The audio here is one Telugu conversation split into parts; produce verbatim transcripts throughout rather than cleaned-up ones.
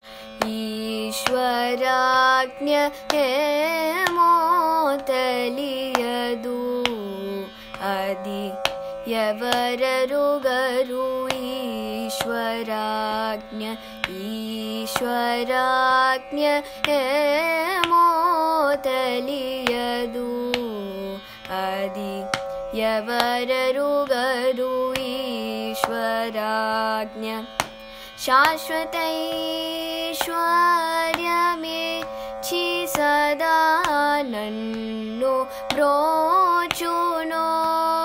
ಈಶ್ವರಾಜ್ಞೆ ಮೋತಲಿಯದು ಅದಿ ಯವರರುಗರು ಈಶ್ವರಾಜ್ಞೆ ಈಶ್ವರಾಜ್ಞೆ ಮೋತಲಿಯದು ಅದಿ ಯವರರುಗರು ಈಶ್ವರಾಜ್ಞೆ ಶಾಶ್ವತೈಶ್ವರ್ಯಮೇಚಿ ಸದಾ ನನ್ನು ಬ್ರೋಚುನೋ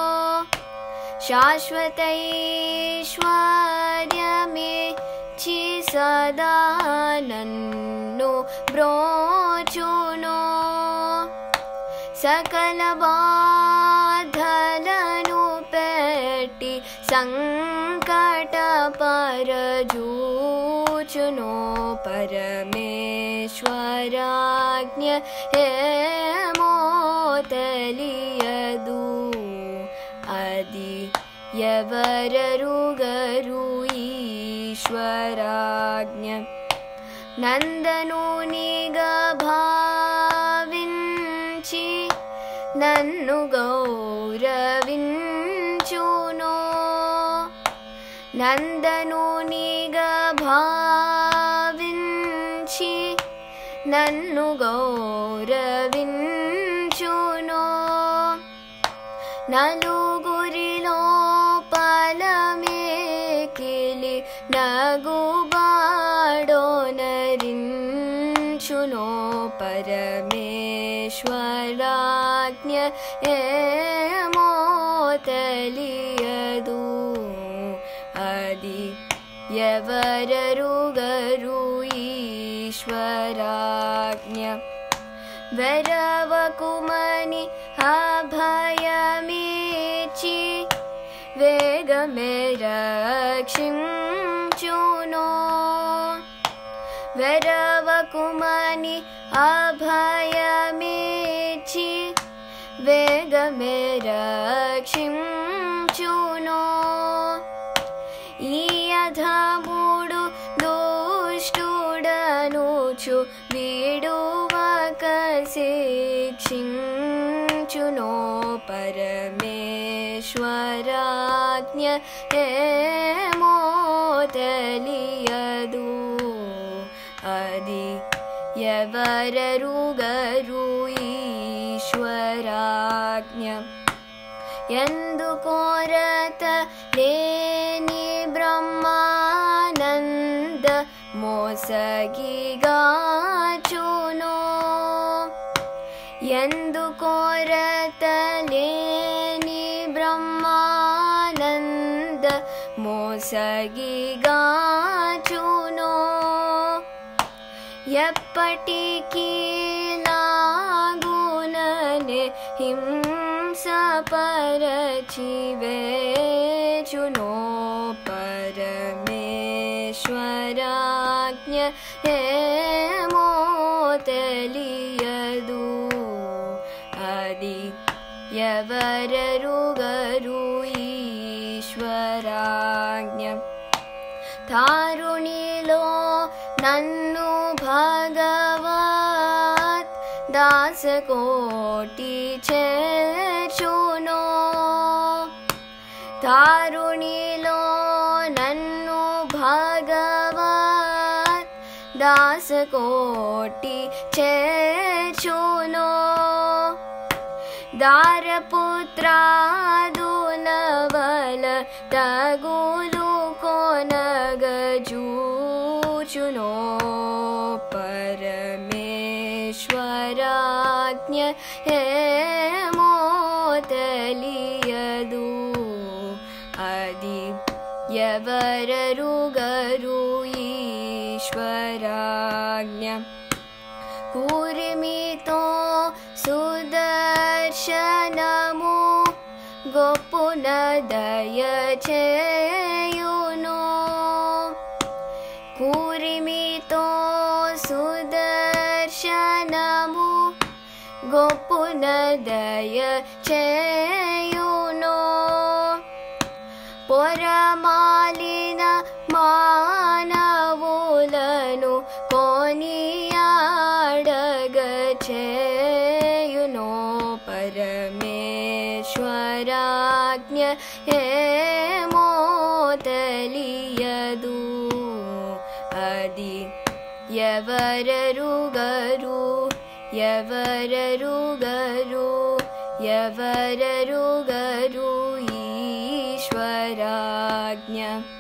ಶಾಶ್ವತೈಶ್ವರ್ಯಮೇಚಿ ಸದಾ ನನ್ನು ಬ್ರೋಚುನೋ ಸಕಲ ಬಾಧలను పెట్టి ಸಂಕಟ ಪರಜೂಚುನೋ ಪರಮೇಶ್ವರಾಜ್ಞೆ ಮೋತಲಿಯದು ಅದಿ ಯವರರುಗರು ಈಶ್ವರಾಜ್ಞೆ నందనునిగ భావించి నన్ను గౌరవించునో నందనునిగ భావించి నన్ను గౌరవించునో నలుగురిలో పలమేకిలి నగుబాడోనరించునో పరమేశ్వరాజ్ఞೆ ಮೋತಲಿಯದು ಅದಿ ಯವರರುಗರು ಈಶ್ವರಾಜ್ಞೆ ವರವಕುಮನಿ ಅಭಯಮೇಚಿ వేగమే రక్షించునో వెరవకుమని అభయమేచి వేగమే రక్షించునో ఈ అధముడు దుష్టుడనుచు విడువక శిక్షించునో పరమేశ్వరాజ్ఞೆ ಮೋತಲಿಯದು ಅದಿ ಯವರರುಗರು ಈಶ್ವರಾಜ್ಞೆ ಎಂದು ಕೋರತ ಲೇನಿ ಬ್ರಹ್ಮಾನಂದ ಮೋಸಗಿಗಾಚುನೋ ಎಂದು ಕೋರತಲೇನಿ ಬ್ರಹ್ಮಾನಂದ మోసగిగాచునో ఎప్పటికీ లాగుననే హింస పరచి వేచునో పరమేశ్వరాజ్ఞೆ మోతలియదు అది ಯವರರುಗರು ఈశ్వరాజ్ఞೆ తారుణిలో నన్ను భగవత్ దాసకోటి చేర్చునో తారుణిలో నన్ను భగవత్ దాసకోటి చేర్చునో దారపుత్రాదులవల తగులు కొనగజూచునో పరమేశ్వరాజ్ఞೆ మోతలియదు అది ಯವರರುಗರು ಈಶ್ವರಾಜ್ಞೆ ಕೂರ್ಮಿತೋ సుదర్శనము గొప్పున దయచేయును కూరిమితో సుదర్శనము గొప్పున దయచేయును పొరమాలిన మానవులను परमेश्वराज्ञ हेमोतलियदु अदि यवररुगरु यवररुगरु यवररुगरु ईश्वराज्ञ